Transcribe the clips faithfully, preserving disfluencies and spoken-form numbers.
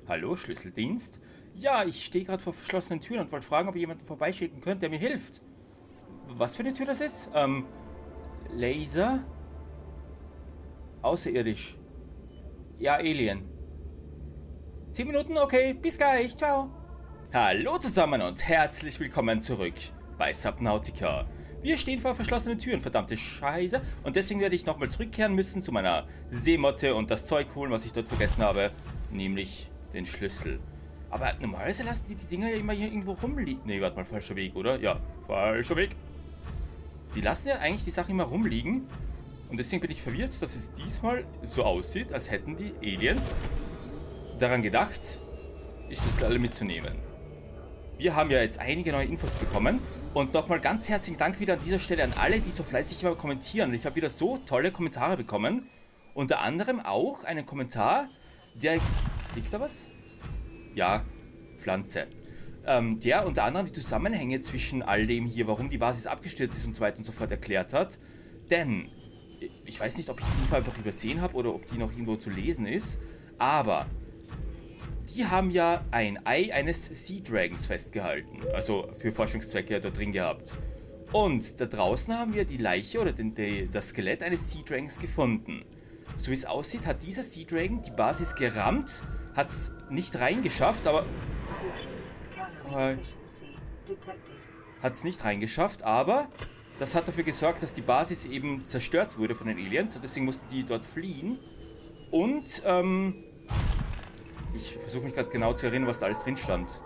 Hallo, Schlüsseldienst? Ja, ich stehe gerade vor verschlossenen Türen und wollte fragen, ob ihr jemanden vorbeischicken könnt, der mir hilft. Was für eine Tür das ist? Ähm, Laser? Außerirdisch. Ja, Alien. Zehn Minuten, okay, bis gleich, ciao. Hallo zusammen und herzlich willkommen zurück bei Subnautica. Wir stehen vor verschlossenen Türen, verdammte Scheiße. Und deswegen werde ich nochmal zurückkehren müssen zu meiner Seemotte und das Zeug holen, was ich dort vergessen habe. Nämlich den Schlüssel. Aber normalerweise lassen die die Dinger ja immer hier irgendwo rumliegen. Ne, warte mal, falscher Weg, oder? Ja, falscher Weg. Die lassen ja eigentlich die Sachen immer rumliegen. Und deswegen bin ich verwirrt, dass es diesmal so aussieht, als hätten die Aliens daran gedacht, die Schlüssel alle mitzunehmen. Wir haben ja jetzt einige neue Infos bekommen. Und nochmal ganz herzlichen Dank wieder an dieser Stelle an alle, die so fleißig immer kommentieren. Ich habe wieder so tolle Kommentare bekommen. Unter anderem auch einen Kommentar, der... Liegt da was? Ja, Pflanze. Ähm, der unter anderem die Zusammenhänge zwischen all dem hier, warum die Basis abgestürzt ist und so weiter und so fort erklärt hat. Denn, ich weiß nicht, ob ich die Info einfach übersehen habe oder ob die noch irgendwo zu lesen ist, aber... Die haben ja ein Ei eines Sea Dragons festgehalten. Also für Forschungszwecke dort drin gehabt. Und da draußen haben wir die Leiche oder den, die, das Skelett eines Sea Dragons gefunden. So wie es aussieht, hat dieser Sea Dragon die Basis gerammt. Hat es nicht reingeschafft, aber... Äh, hat es nicht reingeschafft, aber... Das hat dafür gesorgt, dass die Basis eben zerstört wurde von den Aliens. Und deswegen mussten die dort fliehen. Und, ähm... ich versuche mich gerade genau zu erinnern, was da alles drin stand.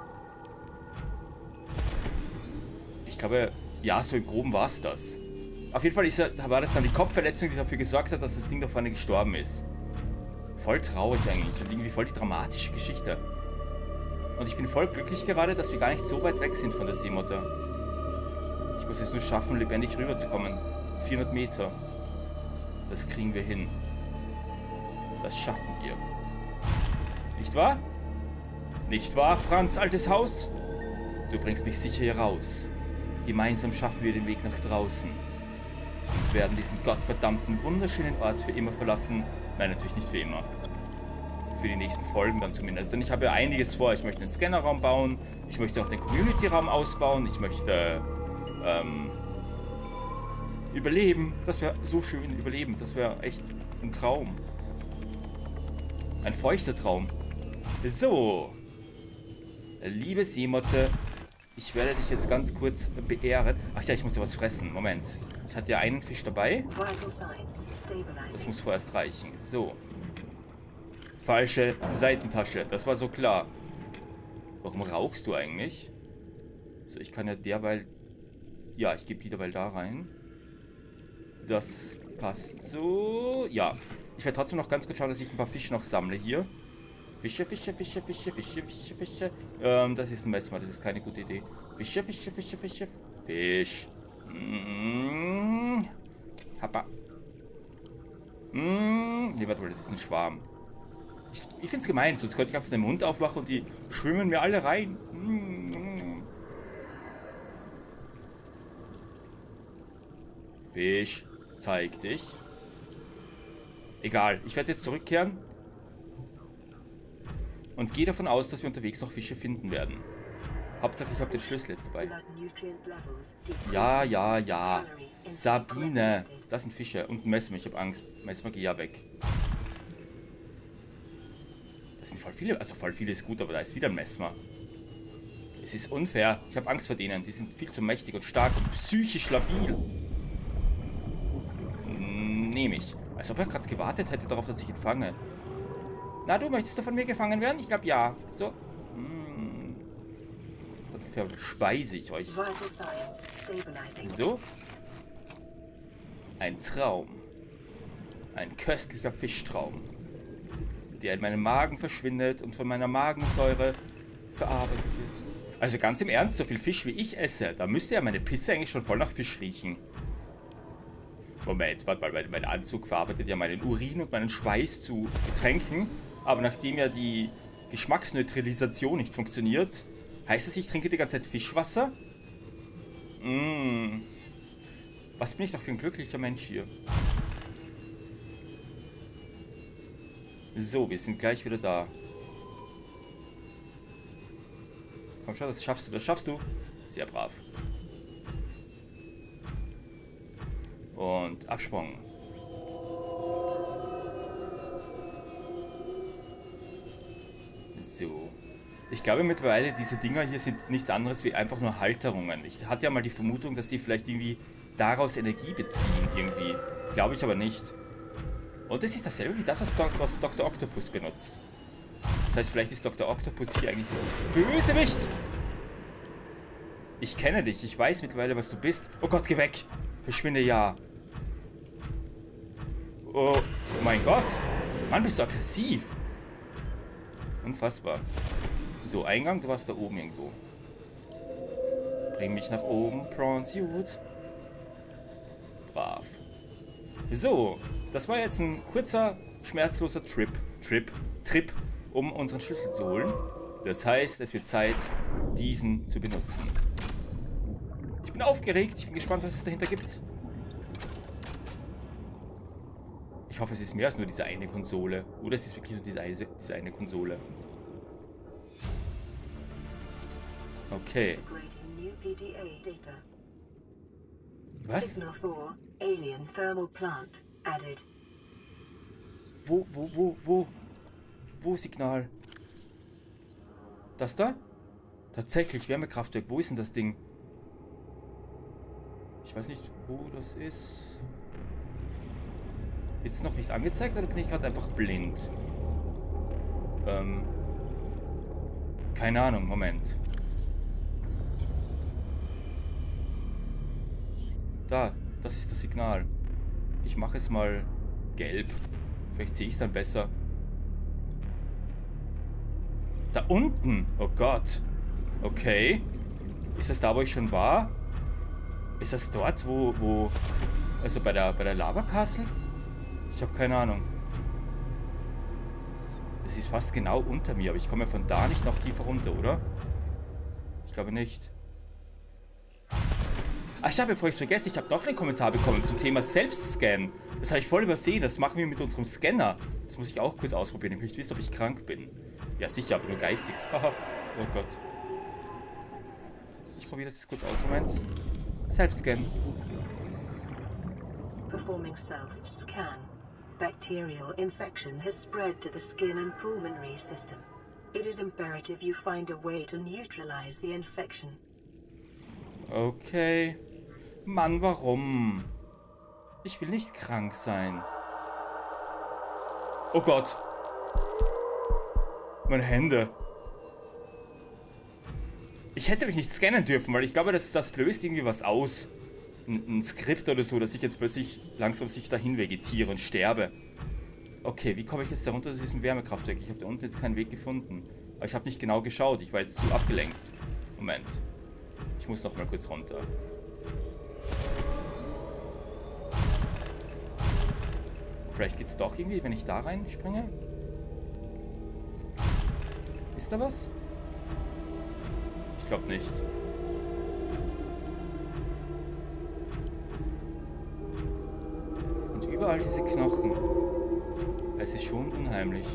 Ich glaube, ja, so im Groben war es das. Auf jeden Fall ist ja, war das dann die Kopfverletzung, die dafür gesorgt hat, dass das Ding da vorne gestorben ist. Voll traurig eigentlich und irgendwie voll die dramatische Geschichte. Und ich bin voll glücklich gerade, dass wir gar nicht so weit weg sind von der Seemotte. Ich muss es nur schaffen, lebendig rüberzukommen. vierhundert Meter. Das kriegen wir hin. Das schaffen wir. Nicht wahr? Nicht wahr, Franz, altes Haus? Du bringst mich sicher hier raus. Gemeinsam schaffen wir den Weg nach draußen. Und werden diesen gottverdammten, wunderschönen Ort für immer verlassen. Nein, natürlich nicht für immer. Für die nächsten Folgen dann zumindest. Denn ich habe ja einiges vor. Ich möchte einen Scannerraum bauen. Ich möchte auch den Community-Raum ausbauen. Ich möchte, ähm... überleben. Das wäre so schön, überleben. Das wäre echt ein Traum. Ein feuchter Traum. So, liebe Seemotte, ich werde dich jetzt ganz kurz beehren. Ach ja, ich muss ja was fressen. Moment. Ich hatte ja einen Fisch dabei. Das muss vorerst reichen. So. Falsche Seitentasche. Das war so klar. Warum rauchst du eigentlich? So, ich kann ja derweil... Ja, ich gebe die derweil da rein. Das passt so. Ja. Ich werde trotzdem noch ganz kurz schauen, dass ich ein paar Fische noch sammle hier. Fische, Fische, Fische, Fische, Fische, Fische, Fische. Ähm, das ist ein Messer, das ist keine gute Idee. Fische, Fische, Fische, Fische. Fisch. Mmh. Happa. Mmh. Nee, warte mal, das ist ein Schwarm. Ich, ich finde es gemein, sonst könnte ich einfach den Mund aufmachen und die schwimmen mir alle rein. Mmh. Fisch, zeig dich. Egal, ich werde jetzt zurückkehren. Und gehe davon aus, dass wir unterwegs noch Fische finden werden. Hauptsache, ich habe den Schlüssel jetzt dabei. Ja, ja, ja. Sabine. Das sind Fische. Und ein Mesmer, ich habe Angst. Mesmer, geh ja weg. Das sind voll viele. Also voll viele ist gut, aber da ist wieder ein Mesmer. Es ist unfair. Ich habe Angst vor denen. Die sind viel zu mächtig und stark und psychisch labil. Nehme ich. Als ob er gerade gewartet hätte darauf, dass ich ihn fange. Na, du möchtest du von mir gefangen werden? Ich glaube, ja. So. Mm. Dann verspeise ich euch. So. Ein Traum. Ein köstlicher Fischtraum. Der in meinem Magen verschwindet und von meiner Magensäure verarbeitet wird. Also ganz im Ernst, so viel Fisch wie ich esse, da müsste ja meine Pisse eigentlich schon voll nach Fisch riechen. Moment, warte mal, mein Anzug verarbeitet ja meinen Urin und meinen Schweiß zu Getränken. Aber nachdem ja die Geschmacksneutralisation nicht funktioniert, heißt es, ich trinke die ganze Zeit Fischwasser? Mmh. Was bin ich doch für ein glücklicher Mensch hier. So, wir sind gleich wieder da. Komm schon, das schaffst du, das schaffst du. Sehr brav. Und Absprung. So. Ich glaube mittlerweile, diese Dinger hier sind nichts anderes wie einfach nur Halterungen. Ich hatte ja mal die Vermutung, dass die vielleicht irgendwie daraus Energie beziehen, irgendwie. Glaube ich aber nicht. Und es ist dasselbe wie das, was, Do was Doktor Octopus benutzt. Das heißt, vielleicht ist Doktor Octopus hier eigentlich der Bösewicht. Ich kenne dich, ich weiß mittlerweile, was du bist. Oh Gott, geh weg! Verschwinde, ja. Oh mein Gott! Mann, bist du aggressiv! Unfassbar. So, Eingang, du warst da oben irgendwo. Bring mich nach oben, Prawn Suit. Brav. So, das war jetzt ein kurzer, schmerzloser Trip. Trip. Trip, um unseren Schlüssel zu holen. Das heißt, es wird Zeit, diesen zu benutzen. Ich bin aufgeregt, ich bin gespannt, was es dahinter gibt. Ich hoffe, es ist mehr als nur diese eine Konsole. Oder es ist wirklich nur diese eine, diese eine Konsole. Okay. Was? Wo, wo, wo, wo? Wo Signal? Das da? Tatsächlich, Wärmekraftwerk. Wo ist denn das Ding? Ich weiß nicht, wo das ist. Ist es noch nicht angezeigt oder bin ich gerade einfach blind? Ähm. Keine Ahnung, Moment. Da, das ist das Signal. Ich mache es mal gelb. Vielleicht sehe ich es dann besser. Da unten! Oh Gott. Okay. Ist das da, wo ich schon war? Ist das dort, wo... wo also bei der, bei der Lava Castle? Ich habe keine Ahnung. Es ist fast genau unter mir, aber ich komme von da nicht noch tiefer runter, oder? Ich glaube nicht. Ach ja, bevor ich es vergesse, ich habe noch einen Kommentar bekommen zum Thema Selbstscan. Das habe ich voll übersehen. Das machen wir mit unserem Scanner. Das muss ich auch kurz ausprobieren. Ich möchte wissen, ob ich krank bin. Ja, sicher, aber nur geistig. Haha. Oh Gott. Ich probiere das jetzt kurz aus. Moment. Selbstscan. Performing self-scan. Bacterial infection has spread to the skin and pulmonary system. It is imperative you find a way to neutralize the infection. Okay. Mann, warum? Ich will nicht krank sein. Oh Gott. Meine Hände. Ich hätte mich nicht scannen dürfen, weil ich glaube, das, das löst irgendwie was aus. Ein, ein Skript oder so, dass ich jetzt plötzlich langsam sich dahin vegetiere und sterbe. Okay, wie komme ich jetzt da runter zu diesem Wärmekraftwerk? Ich habe da unten jetzt keinen Weg gefunden. Aber ich habe nicht genau geschaut. Ich war jetzt zu abgelenkt. Moment. Ich muss noch mal kurz runter. Vielleicht geht's doch irgendwie, wenn ich da reinspringe? Ist da was? Ich glaube nicht. Und überall diese Knochen. Es ist schon unheimlich.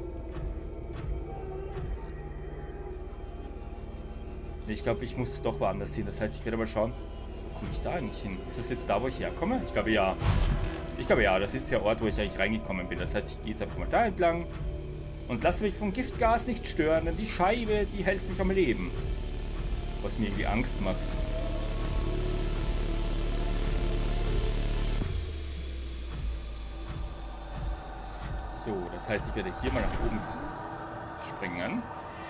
Ich glaube, ich muss doch woanders hin. Das heißt, ich werde mal schauen, wo komme ich da eigentlich hin? Ist das jetzt da, wo ich herkomme? Ich glaube, ja. Ich glaube, ja. Das ist der Ort, wo ich eigentlich reingekommen bin. Das heißt, ich gehe jetzt einfach mal da entlang und lasse mich vom Giftgas nicht stören, denn die Scheibe, die hält mich am Leben. Was mir irgendwie Angst macht. So, das heißt, ich werde hier mal nach oben springen.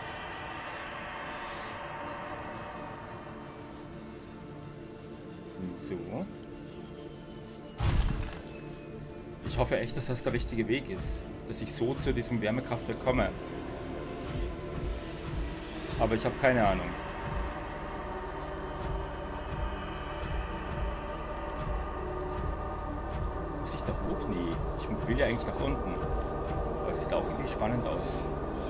So. Ich hoffe echt, dass das der richtige Weg ist. Dass ich so zu diesem Wärmekraftwerk komme. Aber ich habe keine Ahnung. Muss ich da hoch? Nee. Ich will ja eigentlich nach unten. Aber es sieht auch irgendwie spannend aus.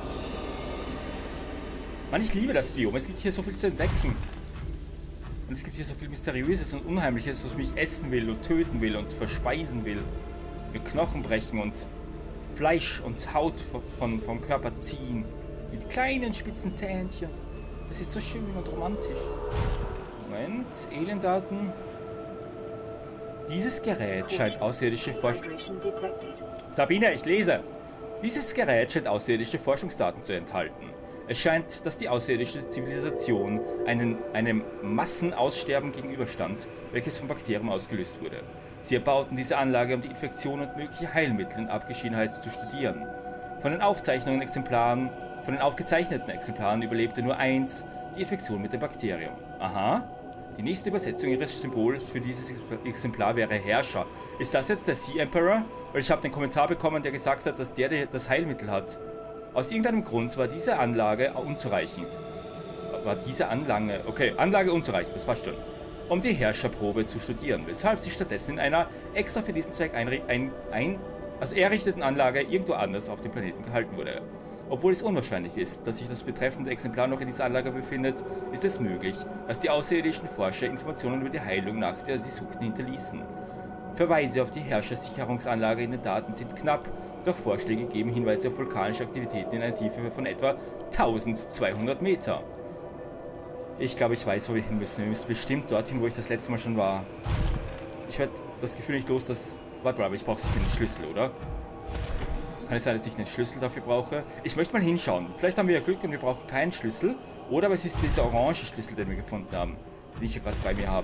Mann, ich liebe das Biom. Es gibt hier so viel zu entdecken. Und es gibt hier so viel Mysteriöses und Unheimliches, was mich essen will und töten will und verspeisen will. Mir Knochen brechen und Fleisch und Haut von, vom Körper ziehen. Mit kleinen spitzen Zähnchen. Es ist so schön und romantisch. Moment, Aliendaten. Dieses Gerät scheint außerirdische Forschung... Sabine, ich lese. Dieses Gerät scheint außerirdische Forschungsdaten zu enthalten. Es scheint, dass die außerirdische Zivilisation einen, einem Massenaussterben gegenüberstand, welches von Bakterien ausgelöst wurde. Sie erbauten diese Anlage, um die Infektion und mögliche Heilmittel in Abgeschiedenheit zu studieren. Von den Aufzeichnungen Exemplaren, von den aufgezeichneten Exemplaren überlebte nur eins, die Infektion mit dem Bakterium. Aha. Die nächste Übersetzung ihres Symbols für dieses Exemplar wäre Herrscher. Ist das jetzt der Sea Emperor? Weil ich habe einen Kommentar bekommen, der gesagt hat, dass der das Heilmittel hat. Aus irgendeinem Grund war diese Anlage unzureichend. War diese Anlage... Okay, Anlage unzureichend, das passt schon. Um die Herrscherprobe zu studieren, weshalb sie stattdessen in einer extra für diesen Zweck ein, ein, ein, also errichteten Anlage irgendwo anders auf dem Planeten gehalten wurde. Obwohl es unwahrscheinlich ist, dass sich das betreffende Exemplar noch in dieser Anlage befindet, ist es möglich, dass die außerirdischen Forscher Informationen über die Heilung, nach der sie suchten, hinterließen. Verweise auf die Herrschersicherungsanlage in den Daten sind knapp, doch Vorschläge geben Hinweise auf vulkanische Aktivitäten in einer Tiefe von etwa tausendzweihundert Meter. Ich glaube, ich weiß, wo wir hin müssen. Wir müssen bestimmt dorthin, wo ich das letzte Mal schon war. Ich werde das Gefühl nicht los, dass... Warte, aber ich brauche sicher einen Schlüssel, oder? Kann es sein, dass ich einen Schlüssel dafür brauche? Ich möchte mal hinschauen. Vielleicht haben wir ja Glück und wir brauchen keinen Schlüssel. Oder aber es ist dieser orange Schlüssel, den wir gefunden haben. Den ich ja gerade bei mir habe.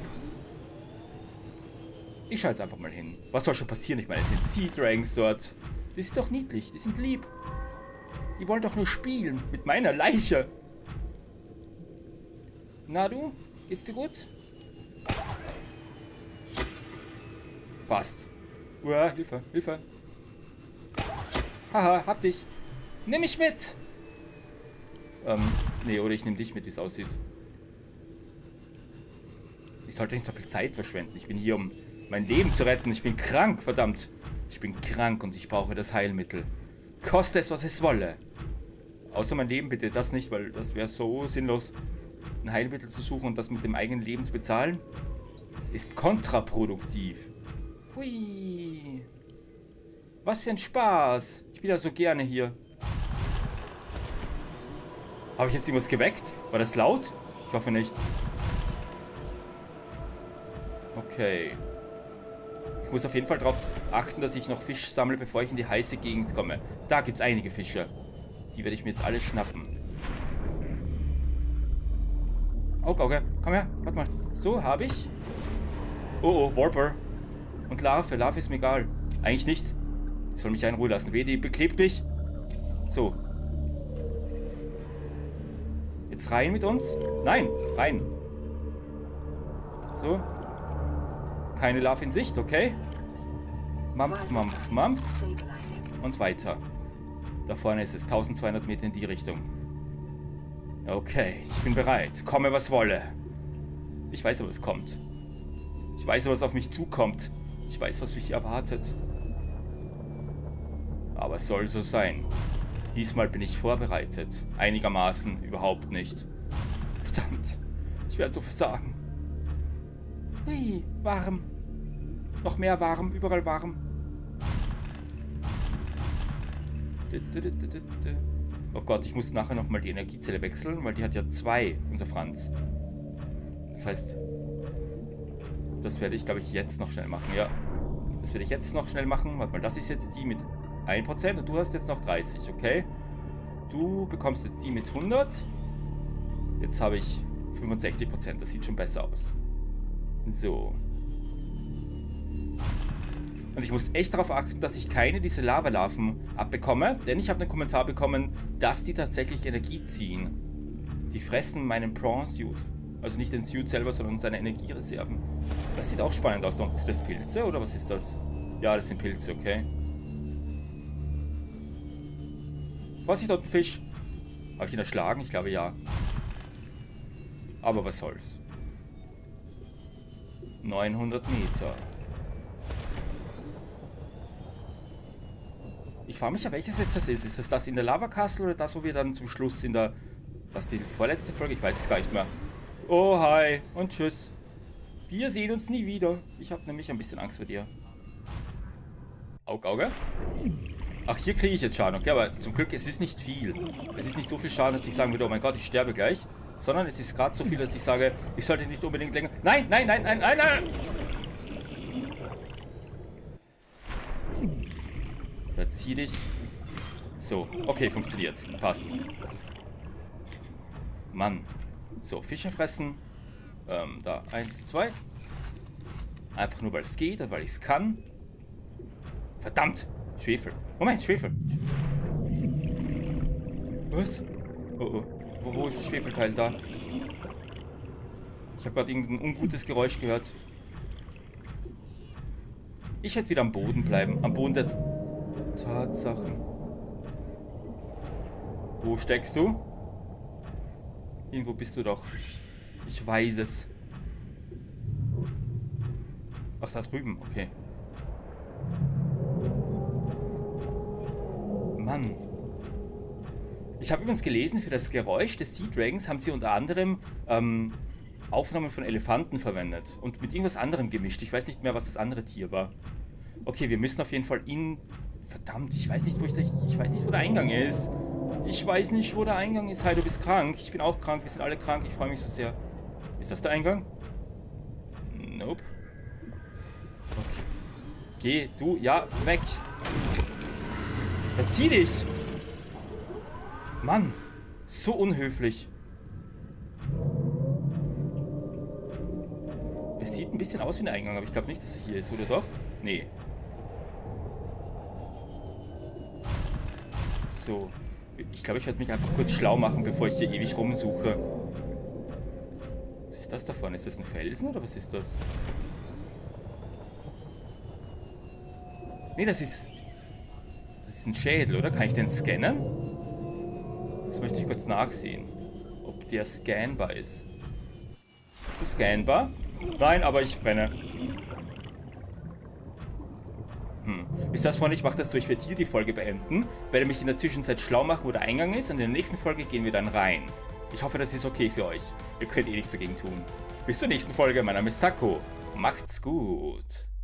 Ich schaue jetzt einfach mal hin. Was soll schon passieren? Ich meine, es sind Sea Dragons dort. Die sind doch niedlich. Die sind lieb. Die wollen doch nur spielen. Mit meiner Leiche. Na du? Geht's dir gut? Fast. Uah, Hilfe, Hilfe. Haha, hab dich. Nimm mich mit. Ähm, nee, oder ich nehme dich mit, wie es aussieht. Ich sollte nicht so viel Zeit verschwenden. Ich bin hier, um mein Leben zu retten. Ich bin krank, verdammt. Ich bin krank und ich brauche das Heilmittel. Koste es, was es wolle. Außer mein Leben bitte, das nicht, weil das wäre so sinnlos. Ein Heilmittel zu suchen und das mit dem eigenen Leben zu bezahlen, ist kontraproduktiv. Hui. Was für ein Spaß. Ich bin ja so gerne hier. Habe ich jetzt irgendwas geweckt? War das laut? Ich hoffe nicht. Okay. Ich muss auf jeden Fall darauf achten, dass ich noch Fisch sammle, bevor ich in die heiße Gegend komme. Da gibt es einige Fische. Die werde ich mir jetzt alle schnappen. Okay, okay. Komm her. Warte mal. So, habe ich. Oh, oh, Warper. Und Larve. Larve ist mir egal. Eigentlich nicht. Ich soll mich ja in Ruhe lassen. Weh, die beklebt mich. So. Jetzt rein mit uns. Nein, rein. So. Keine Larve in Sicht, okay. Mampf, Mampf, Mampf. Und weiter. Da vorne ist es. eintausendzweihundert Meter in die Richtung. Okay, ich bin bereit. Komme, was wolle. Ich weiß, was kommt. Ich weiß, was auf mich zukommt. Ich weiß, was mich erwartet. Aber es soll so sein. Diesmal bin ich vorbereitet. Einigermaßen, überhaupt nicht. Verdammt. Ich werde so versagen. Hui, warm. Noch mehr warm, überall warm. Oh Gott, ich muss nachher nochmal die Energiezelle wechseln, weil die hat ja zwei, unser Franz. Das heißt, das werde ich, glaube ich, jetzt noch schnell machen, ja. Das werde ich jetzt noch schnell machen. Warte mal, das ist jetzt die mit ein Prozent und du hast jetzt noch dreißig, okay? Du bekommst jetzt die mit hundert. Jetzt habe ich fünfundsechzig Prozent, das sieht schon besser aus. So. Und ich muss echt darauf achten, dass ich keine dieser Lavalarven abbekomme, denn ich habe einen Kommentar bekommen, dass die tatsächlich Energie ziehen. Die fressen meinen Prawn-Suit. Also nicht den Suit selber, sondern seine Energiereserven. Das sieht auch spannend aus. Sind das Pilze oder was ist das? Ja, das sind Pilze, okay. Vorsicht, dort ein Fisch. Habe ich ihn erschlagen? Ich glaube ja. Aber was soll's. neunhundert Meter. Ich frage mich ja, welches jetzt das ist. Ist das das in der Lava Castle oder das, wo wir dann zum Schluss in der... Was, die vorletzte Folge? Ich weiß es gar nicht mehr. Oh, hi und tschüss. Wir sehen uns nie wieder. Ich habe nämlich ein bisschen Angst vor dir. Auge, Auge. Ach, hier kriege ich jetzt Schaden. Okay, aber zum Glück, es ist nicht viel. Es ist nicht so viel Schaden, dass ich sagen würde, oh mein Gott, ich sterbe gleich. Sondern es ist gerade so viel, dass ich sage, ich sollte nicht unbedingt länger... Nein, nein, nein, nein, nein, nein! Verzieh dich. So, okay, funktioniert. Passt. Mann. So, Fische fressen. Ähm, da. Eins, zwei. Einfach nur, weil es geht und weil ich es kann. Verdammt! Schwefel. Moment, Schwefel. Was? Oh, oh. Wo, wo ist das Schwefelteil da? Ich habe gerade irgendein ungutes Geräusch gehört. Ich werde wieder am Boden bleiben. Am Boden der Tatsachen. Wo steckst du? Irgendwo bist du doch. Ich weiß es. Ach, da drüben. Okay. Mann. Ich habe übrigens gelesen, für das Geräusch des Sea Dragons haben sie unter anderem ähm, Aufnahmen von Elefanten verwendet. Und mit irgendwas anderem gemischt. Ich weiß nicht mehr, was das andere Tier war. Okay, wir müssen auf jeden Fall in... Verdammt, ich weiß nicht, wo ich... Ich weiß nicht, wo der Eingang ist. Ich weiß nicht, wo der Eingang ist. Hi, du bist krank. Ich bin auch krank. Wir sind alle krank. Ich freue mich so sehr. Ist das der Eingang? Nope. Okay. Geh, du, ja, weg. Verzieh dich. Mann, so unhöflich. Es sieht ein bisschen aus wie ein Eingang, aber ich glaube nicht, dass er hier ist, oder doch? Nee. So. Ich glaube, ich werde mich einfach kurz schlau machen, bevor ich hier ewig rumsuche. Was ist das da vorne? Ist das ein Felsen oder was ist das? Nee, das ist... Das ist ein Schädel, oder? Kann ich den scannen? Das möchte ich kurz nachsehen. Ob der scannbar ist. Ist das scannbar? Nein, aber ich brenne. Hm. Wisst ihr das, Freunde? Ich mache das so. Ich werde hier die Folge beenden. Werde mich in der Zwischenzeit schlau machen, wo der Eingang ist. Und in der nächsten Folge gehen wir dann rein. Ich hoffe, das ist okay für euch. Ihr könnt eh nichts dagegen tun. Bis zur nächsten Folge. Mein Name ist Taco. Macht's gut.